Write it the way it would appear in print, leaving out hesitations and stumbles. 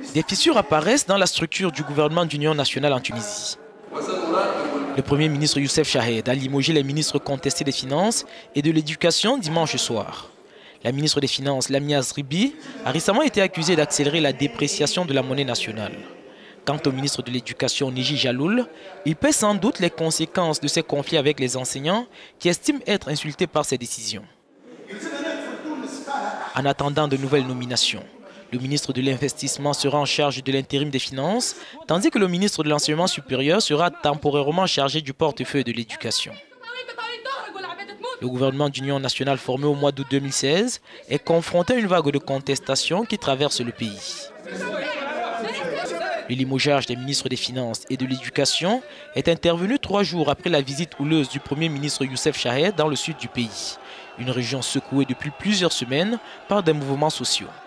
Des fissures apparaissent dans la structure du gouvernement d'union nationale en Tunisie. Le Premier ministre Youssef Chahed a limogé les ministres contestés des Finances et de l'Éducation dimanche soir. La ministre des Finances, Lamia Zribi, a récemment été accusée d'accélérer la dépréciation de la monnaie nationale. Quant au ministre de l'Éducation, Neji Jaloul, il paie sans doute les conséquences de ses conflits avec les enseignants qui estiment être insultés par ces décisions. En attendant de nouvelles nominations, le ministre de l'Investissement sera en charge de l'intérim des Finances, tandis que le ministre de l'Enseignement supérieur sera temporairement chargé du portefeuille de l'Éducation. Le gouvernement d'union nationale formé au mois d'août 2016 est confronté à une vague de contestation qui traverse le pays. Le limogeage des ministres des Finances et de l'Éducation est intervenu 3 jours après la visite houleuse du Premier ministre Youssef Chahed dans le sud du pays, une région secouée depuis plusieurs semaines par des mouvements sociaux.